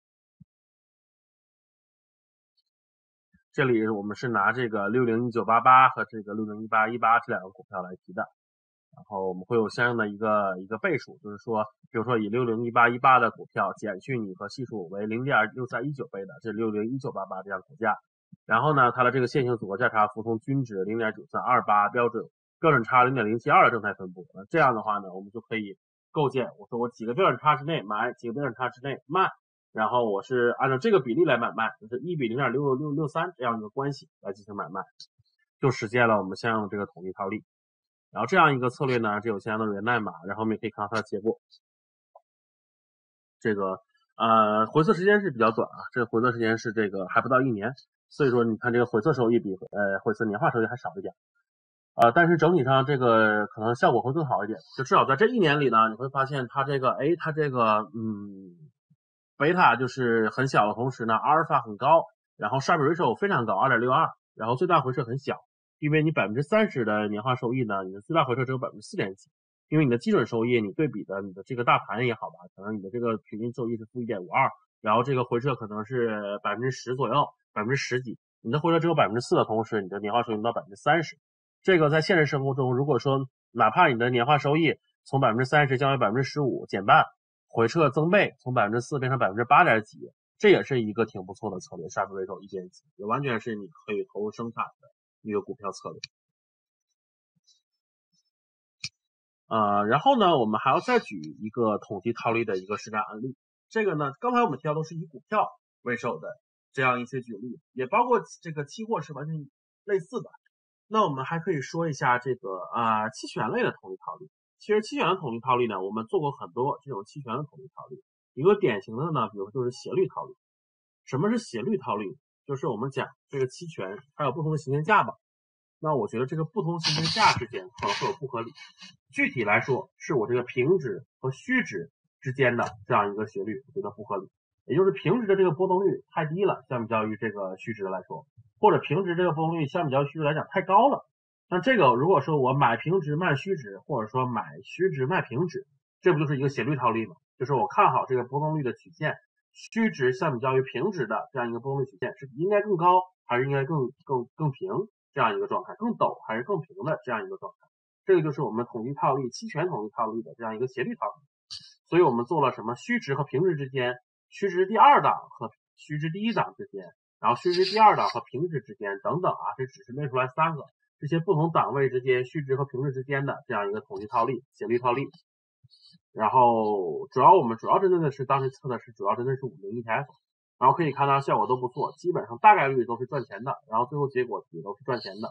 这里我们是拿这个六零一九八八和这个六零一八一八这两个股票来提的，然后我们会有相应的一个一个倍数，就是说，比如说以六零一八一八的股票减去拟合系数为 零点六三一九倍的，这六零一九八八这样股价，然后呢，它的这个线性组合价差服从均值 零点九三二八，标准标准差 零点零七二的正态分布。那这样的话呢，我们就可以构建，我说我几个标准差之内买，几个标准差之内卖，然后我是按照这个比例来买卖，就是一比零点六六六三这样一个关系来进行买卖，就实现了我们相应的这个统计套利。然后这样一个策略呢，这有相应的源代码，然后我们也可以看到它的结果。这个呃回测时间是比较短啊，这个回测时间是这个还不到一年，所以说你看这个回测收益比呃回测年化收益还少一点。呃，但是整体上这个可能效果会更好一点，就至少在这一年里呢，你会发现它这个，哎，它这个，嗯，贝塔就是很小的同时呢，阿尔法很高，然后 Sharpe ratio 非常高， 二点六二， 然后最大回撤很小，因为你 百分之三十 的年化收益呢，你的最大回撤只有 百分之四点几， 因为你的基准收益你对比的你的这个大盘也好吧，可能你的这个平均收益是负 一点五二， 然后这个回撤可能是 百分之十 左右， 百分之十 几，你的回撤只有 百分之四 的同时，你的年化收益能到 百分之三十。这个在现实生活中，如果说哪怕你的年化收益从 百分之三十 降为 百分之十五， 减半，回撤增倍，从 百分之四 变成 百分之八点几， 这也是一个挺不错的策略， Sharpe ratio 一点几，也完全是你可以投入生产的一个股票策略。呃，然后呢，我们还要再举一个统计套利的一个实战案例。这个呢，刚才我们提到都是以股票为首的这样一些举例，也包括这个期货是完全类似的。那我们还可以说一下这个呃期权类的统计套利。其实期权的统计套利呢，我们做过很多这种期权的统计套利。一个典型的呢，比如说就是斜率套利。什么是斜率套利？就是我们讲这个期权它有不同的行情价吧。那我觉得这个不同行情价之间可能会有不合理。具体来说，是我这个平值和虚值之间的这样一个斜率，我觉得不合理。也就是平值的这个波动率太低了，相比较于这个虚值来说。或者平值这个波动率相比较虚值来讲太高了，那这个如果说我买平值卖虚值，或者说买虚值卖平值，这不就是一个斜率套利吗？就是我看好这个波动率的曲线，虚值相比较于平值的这样一个波动率曲线是应该更高，还是应该更更更平这样一个状态，更陡还是更平的这样一个状态。这个就是我们统计套利期权统计套利的这样一个斜率套利。所以我们做了什么虚值和平值之间，虚值第二档和虚值第一档之间，然后虚值第二档和平值之间等等啊，这只是列出来三个这些不同档位之间虚值和平值之间的这样一个统计套利斜率套利。然后主要我们主要针对的是当时测的是主要针对是五零 E T F， 然后可以看到效果都不错，基本上大概率都是赚钱的，然后最后结果也都是赚钱的。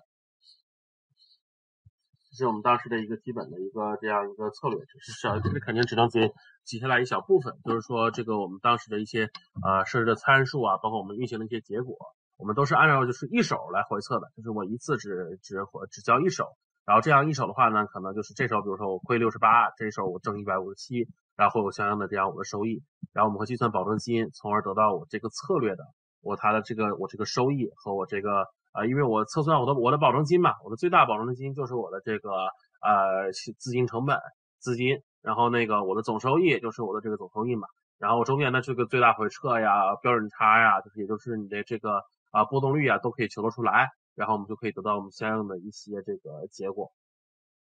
这是我们当时的一个基本的一个这样一个策略，只是小，这肯定只能挤挤下来一小部分，就是说这个我们当时的一些呃设置的参数啊，包括我们运行的一些结果，我们都是按照就是一手来回测的，就是我一次只只只交一手，然后这样一手的话呢，可能就是这手比如说我亏六十八，这手我挣一百五十七，然后会有相应的这样我的收益，然后我们会计算保证金，从而得到我这个策略的我它的这个我这个收益和我这个呃，因为我测算我的我的保证金嘛，我的最大保证金就是我的这个呃资金成本资金，然后那个我的总收益就是我的这个总收益嘛，然后中间的这个最大回撤呀、标准差呀，就是也就是你的这个啊、呃、波动率啊都可以求得出来，然后我们就可以得到我们相应的一些这个结果。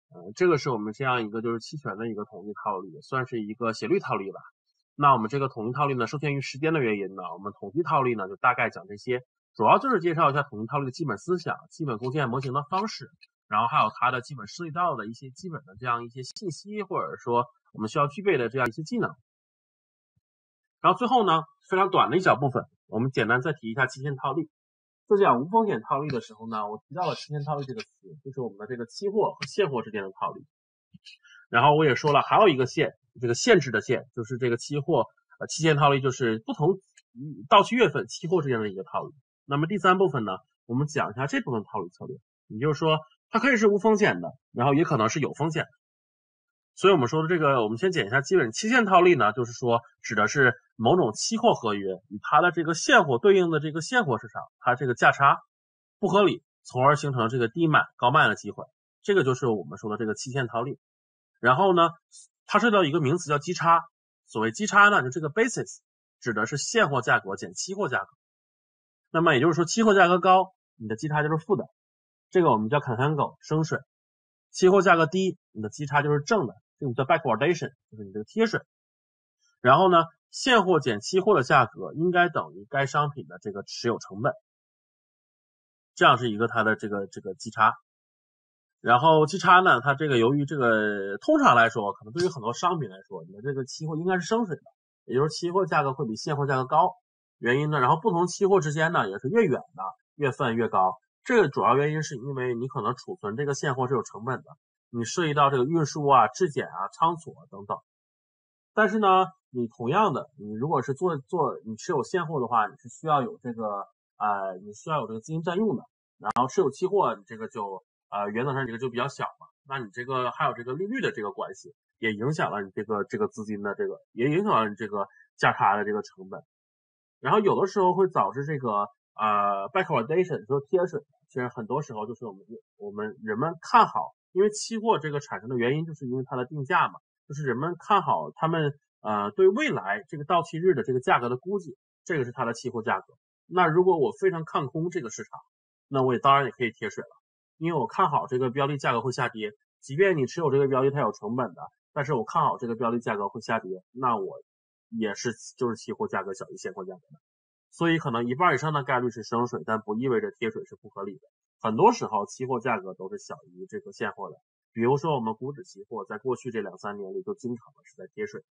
呃，这个是我们这样一个就是期权的一个统计套利，算是一个斜率套利吧。那我们这个统计套利呢，受限于时间的原因呢，我们统计套利呢就大概讲这些，主要就是介绍一下统计套利的基本思想、基本构建模型的方式，然后还有它的基本涉及到的一些基本的这样一些信息，或者说我们需要具备的这样一些技能。然后最后呢，非常短的一小部分，我们简单再提一下期限套利。在讲无风险套利的时候呢，我提到了期限套利这个词，就是我们的这个期货和现货之间的套利。然后我也说了，还有一个限，这个限制的限，就是这个期货呃期限套利，就是不同到期月份期货之间的一个套利。那么第三部分呢，我们讲一下这部分套利策略，也就是说它可以是无风险的，然后也可能是有风险的。所以我们说的这个，我们先讲一下基本期限套利呢，就是说指的是某种期货合约与它的这个现货对应的这个现货市场，它这个价差不合理，从而形成这个低买高卖的机会，这个就是我们说的这个期限套利。然后呢，它涉及到一个名词叫基差，所谓基差呢，就这个 basis 指的是现货价格减期货价格。那么也就是说，期货价格高，你的基差就是负的，这个我们叫 contango 升水。期货价格低，你的基差就是正的，这个叫 backwardation， 就是你这个贴水。然后呢，现货减期货的价格应该等于该商品的这个持有成本，这样是一个它的这个这个基差。然后基差呢，它这个由于这个通常来说，可能对于很多商品来说，你的这个期货应该是升水的，也就是期货价格会比现货价格高。原因呢，然后不同期货之间呢也是越远的月份越高。这个主要原因是因为你可能储存这个现货是有成本的，你涉及到这个运输啊、质检啊、仓储啊等等。但是呢，你同样的，你如果是做做你持有现货的话，你是需要有这个呃，你需要有这个资金占用的。然后持有期货，你这个就呃原则上这个就比较小嘛，那你这个还有这个利率的这个关系，也影响了你这个这个资金的这个，也影响了你这个价差的这个成本。然后有的时候会导致这个呃 backwardation， 说贴水，其实很多时候就是我们我们人们看好，因为期货这个产生的原因就是因为它的定价嘛，就是人们看好他们呃对未来这个到期日的这个价格的估计，这个是它的期货价格。那如果我非常看空这个市场，那我也当然也可以贴水了，因为我看好这个标的价格会下跌，即便你持有这个标的它有成本的，但是我看好这个标的价格会下跌，那我也是就是期货价格小于现货价格的。所以可能一半以上的概率是升水，但不意味着贴水是不合理的。很多时候期货价格都是小于这个现货的，比如说我们股指期货在过去这两三年里就经常的是在贴水。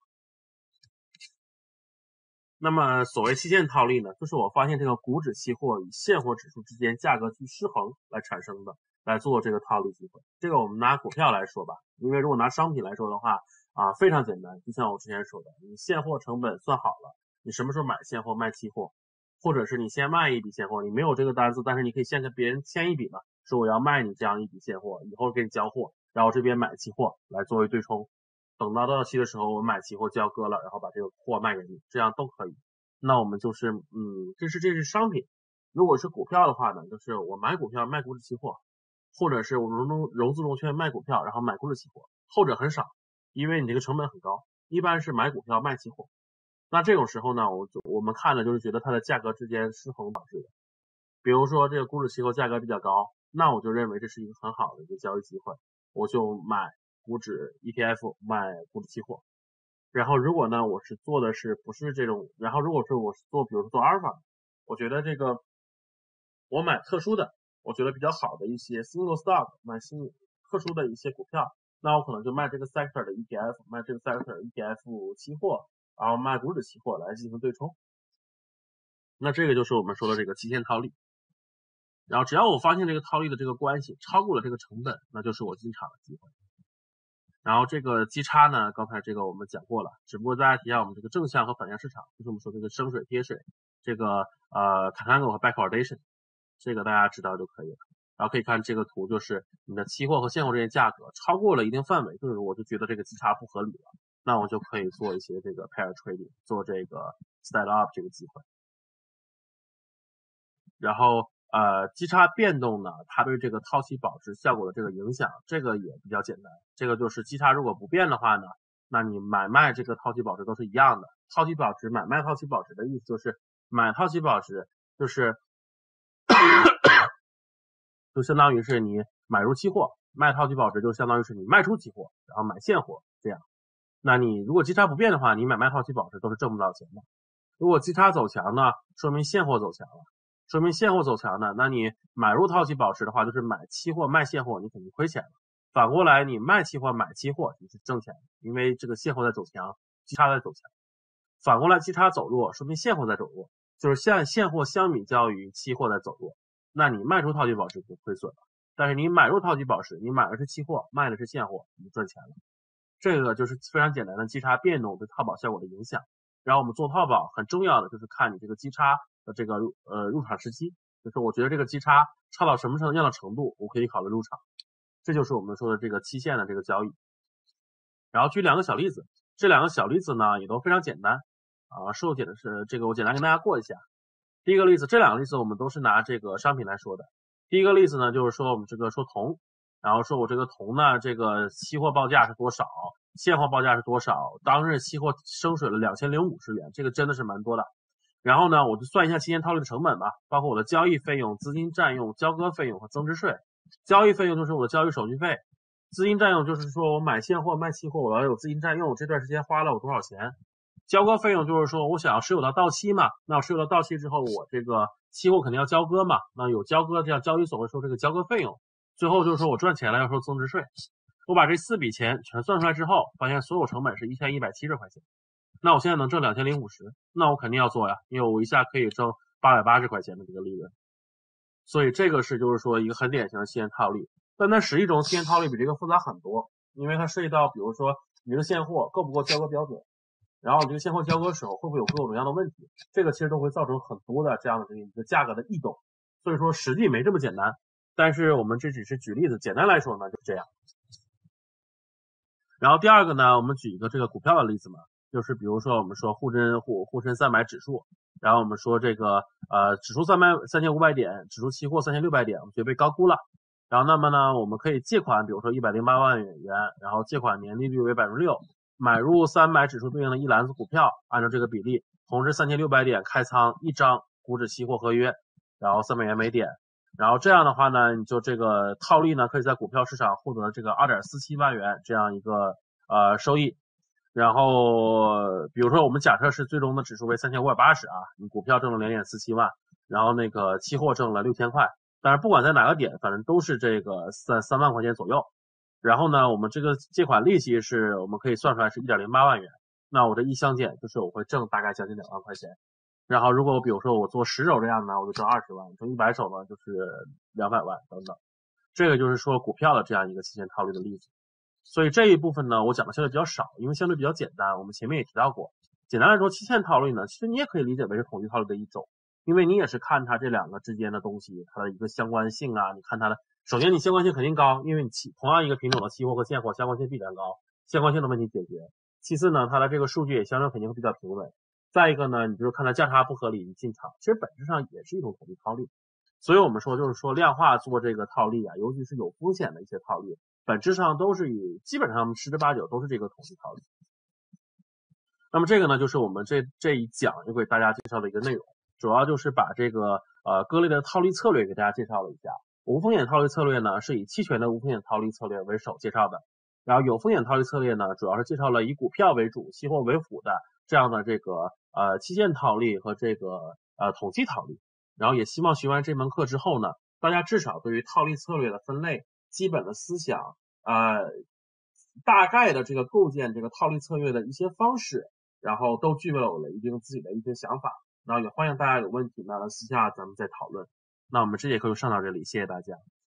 那么所谓期限套利呢，就是我发现这个股指期货与现货指数之间价格趋失衡来产生的，来做这个套利机会。这个我们拿股票来说吧，因为如果拿商品来说的话啊，非常简单，就像我之前说的，你现货成本算好了，你什么时候买现货卖期货，或者是你先卖一笔现货，你没有这个单子，但是你可以先跟别人签一笔嘛，说我要卖你这样一笔现货，以后给你交货，然后这边买期货来作为对冲。等到到期的时候，我买期货交割了，然后把这个货卖给你，这样都可以。那我们就是，嗯，这是这是商品。如果是股票的话呢，就是我买股票卖股指期货，或者是我融融融资融券卖股票，然后买股指期货，后者很少，因为你这个成本很高，一般是买股票卖期货。那这种时候呢，我就我们看的就是觉得它的价格之间失衡导致的。比如说这个股指期货价格比较高，那我就认为这是一个很好的一个交易机会，我就买股指 E T F 卖股指期货。然后如果呢我是做的是不是这种，然后如果是我是做比如说做阿尔法，我觉得这个我买特殊的，我觉得比较好的一些 single stock， 买新特殊的一些股票，那我可能就卖这个 sector 的 E T F， 卖这个 sector E T F 期货，然后卖股指期货来进行对冲。那这个就是我们说的这个期限套利。然后只要我发现这个套利的这个关系超过了这个成本，那就是我进场的机会。然后这个基差呢，刚才这个我们讲过了，只不过大家提一下我们这个正向和反向市场，就是我们说这个升水贴水，这个呃 contango 和 backwardation， 这个大家知道就可以了。然后可以看这个图，就是你的期货和现货这些价格超过了一定范围，就是我就觉得这个基差不合理了，那我就可以做一些这个 pair trading， 做这个 style up 这个机会。然后呃，基差变动呢，它对这个套期保值效果的这个影响，这个也比较简单。这个就是基差如果不变的话呢，那你买卖这个套期保值都是一样的。套期保值，买卖套期保值的意思就是买套期保值就是就相当于是你买入期货， 卖套期保值就相当于是你卖出期货，然后买现货这样。那你如果基差不变的话，你买卖套期保值都是挣不到钱的。如果基差走强呢，说明现货走强了，说明现货走强呢，那你买入套期保值的话，就是买期货卖现货，你肯定亏钱了。反过来，你卖期货买期货，你是挣钱的，因为这个现货在走强，基差在走强。反过来，基差走弱，说明现货在走弱，就是现现货相比较于期货在走弱，那你卖出套期保值就亏损了。但是你买入套期保值，你买的是期货，卖的是现货，你就赚钱了。这个就是非常简单的基差变动对套保效果的影响。然后我们做套保很重要的就是看你这个基差的这个呃入场时期，就是我觉得这个基差差到什么样的程度，我可以考虑入场。这就是我们说的这个期限的这个交易。然后举两个小例子，这两个小例子呢也都非常简单啊，受解的是这个我简单跟大家过一下。第一个例子，这两个例子我们都是拿这个商品来说的。第一个例子呢就是说我们这个说铜，然后说我这个铜呢这个期货报价是多少，现货报价是多少，当日期货升水了两千零五十元，这个真的是蛮多的。然后呢我就算一下期间套利的成本吧，包括我的交易费用、资金占用、交割费用和增值税。交易费用就是我的交易手续费，资金占用就是说我买现货卖期货我要有资金占用，这段时间花了我多少钱。交割费用就是说我想要持有到到期嘛，那我持有到到期之后我这个期货肯定要交割嘛，那有交割这样交易所会收这个交割费用。最后就是说我赚钱了要收增值税。我把这四笔钱全算出来之后，发现所有成本是一千一百七十块钱。那我现在能挣两千零五十，那我肯定要做呀，因为我一下可以挣八百八十块钱的这个利润。所以这个是就是说一个很典型的期限套利。但它实际中期限套利比这个复杂很多，因为它涉及到比如说你的现货够不够交割标准，然后你这个现货交割时候会不会有各种各样的问题，这个其实都会造成很多的这样的这个一个价格的异动。所以说实际没这么简单，但是我们这只是举例子，简单来说呢就是这样。然后第二个呢，我们举一个这个股票的例子嘛，就是比如说我们说沪深沪沪深三百指数，然后我们说这个呃指数三百三千五百点，指数期货三千六百点，我们觉得被高估了。然后那么呢，我们可以借款，比如说一百零八万元，然后借款年利率为百分之六，买入三百指数对应的一篮子股票，按照这个比例，同时三千六百点开仓一张股指期货合约，然后三百元每点。然后这样的话呢，你就这个套利呢，可以在股票市场获得这个 二点四七万元这样一个呃收益。然后比如说我们假设是最终的指数为三千五百八十啊，你股票挣了 零点四七万，然后那个期货挣了六千块，但是不管在哪个点，反正都是这个三三万块钱左右。然后呢，我们这个借款利息是我们可以算出来是 一点零八万元，那我这一相减就是我会挣大概将近两万块钱。然后如果我比如说我做十手这样呢，我就挣二十万，做一百手呢就是两百万等等。这个就是说股票的这样一个期限套利的例子。所以这一部分呢我讲的相对比较少，因为相对比较简单，我们前面也提到过。简单来说，期限套利呢其实你也可以理解为是统计套利的一种，因为你也是看它这两个之间的东西它的一个相关性啊，你看它的首先你相关性肯定高，因为你期同样一个品种的期货和现货相关性必然高，相关性的问题解决。其次呢，它的这个数据也相对肯定会比较平稳。再一个呢，你就是看它价差不合理你进场，其实本质上也是一种统计套利。所以我们说就是说量化做这个套利啊，尤其是有风险的一些套利，本质上都是以基本上十之八九都是这个统计套利。那么这个呢就是我们这这一讲就给大家介绍的一个内容，主要就是把这个呃各类的套利策略给大家介绍了一下。无风险套利策略呢是以期权的无风险套利策略为首介绍的，然后有风险套利策略呢主要是介绍了以股票为主期货为辅的这样的这个呃期限套利和这个呃统计套利。然后也希望学完这门课之后呢，大家至少对于套利策略的分类基本的思想呃大概的这个构建这个套利策略的一些方式，然后都具备了我的一定自己的一些想法。然后也欢迎大家有问题呢私下咱们再讨论。那我们这节课就上到这里，谢谢大家。